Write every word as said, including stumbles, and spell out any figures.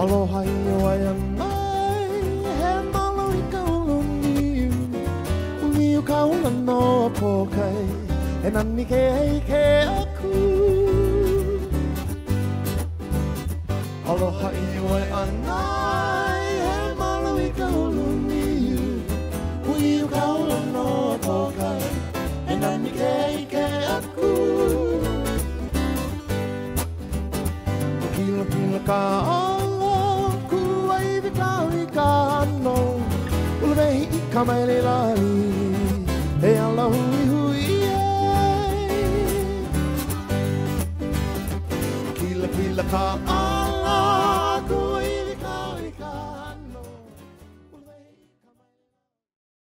Aloha i wai anai, he malo i ka uluniu. Uliu ka ula no pokai, e nani ke hei ke aku. Aloha i wai anai, he malo i ka uluniu. Uliu ka ula no pokai, e nani ke hei ke aku. Kila kila ka ula mehi i ka mai le lali, e ala hui hui ai. Kila kila ka